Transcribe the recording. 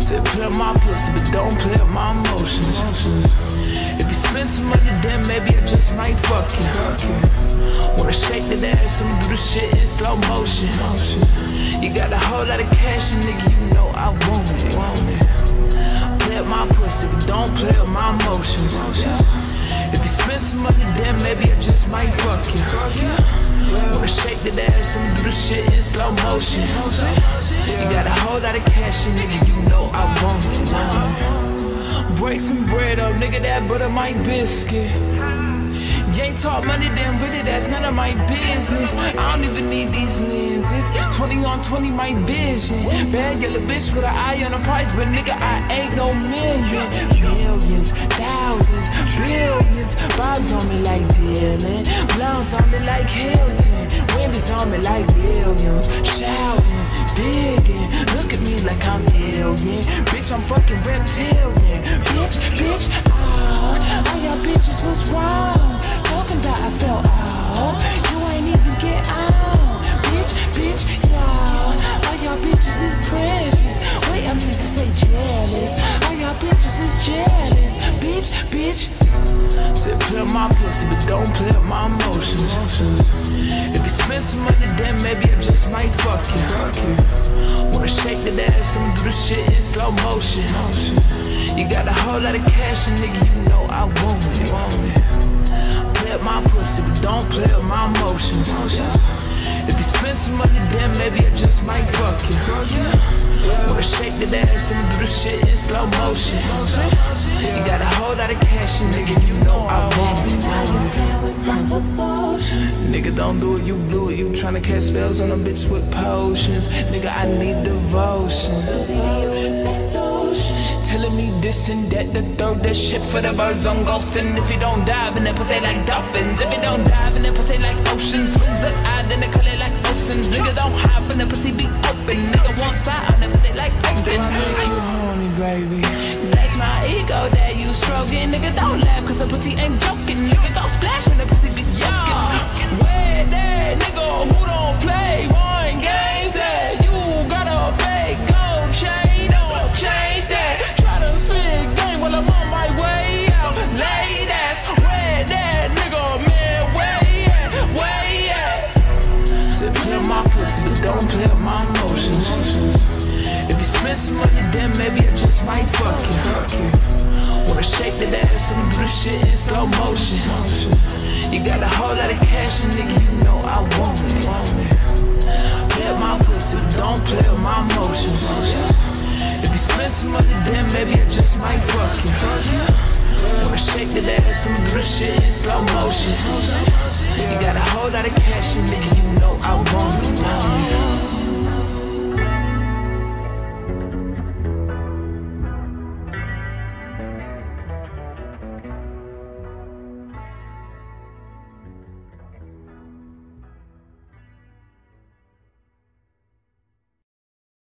Said play with my pussy, but don't play with my emotions. If you spend some money, then maybe I just might fuck you. Wanna shake that ass and do the shit in slow motion. You got a whole lot of cash, and nigga, you know I want it. Play with my pussy, but don't play with my emotions. If you spend some money, then maybe I just might fuck you. Wanna shake that ass and do the shit in slow motion. You got a whole lot of cash, and nigga, you know I want it. Break some bread up, nigga, that butter my biscuit. You ain't talk money, then really that's none of my business. I don't even need these lenses. 20 on 20 my vision. Bad yellow bitch with an eye on the price, but nigga I ain't no million. Millions, thousands, billions. Bob's on me like Dylan, blondes on me like Hilton, Wendy's on me like billions. Shouting, digging, look at me like I'm alien. Bitch, I'm fucking reptilian. Bitch, all y'all bitches was wrong. Talking about I fell off, you ain't even get on. Bitch, y'all, all y'all bitches is precious. Wait, I meant to say jealous. All y'all bitches is jealous. Bitch. Said play with my pussy, but don't play with my emotions. If you spend some money, then maybe I just might fuck you. Wanna shake that ass and do the shit in slow motion. You got a whole lot of cash, and nigga, you know I want it. Play with my pussy, but don't play with my emotions. If you spend some money, then maybe I just might fuck you. Wanna shake that ass and do the shit in slow motion. You got a whole lot of cash, and nigga, you know I want it. Nigga, don't do it, you blew it. You tryna cast spells on a bitch with potions. Nigga, I need devotion. Telling me this and that, the third, that shit for the birds on ghosting. If you don't dive in that pussy like dolphins, if you don't dive in that pussy like oceans, swings that eye, then they call it like oceans. Nigga, don't hop in that pussy, be open. Nigga, won't spot on that pussy like Austin. You horny, baby. That's my ego that you stroking. Nigga, don't laugh, cause the pussy ain't joking. Nigga, go splash when the pussy be soaking. Where that nigga who don't play mind games at? You got a fake gold chain, don't change that. Spit game while I'm on my way out. Late ass, where that nigga, man, way at? Said play with my pussy, but don't play with my emotions. If you spend some money, then maybe I just might fuck you. Wanna shake that ass and do the shit in slow motion. You got a whole lot of cash, and nigga, you know I want it. Play with my pussy, but don't play with my emotions. If you spend some money, then maybe I just might fuck you. Wanna shake that ass and do the shit in slow motion. You got a whole lot of cash, and nigga, you know I want it.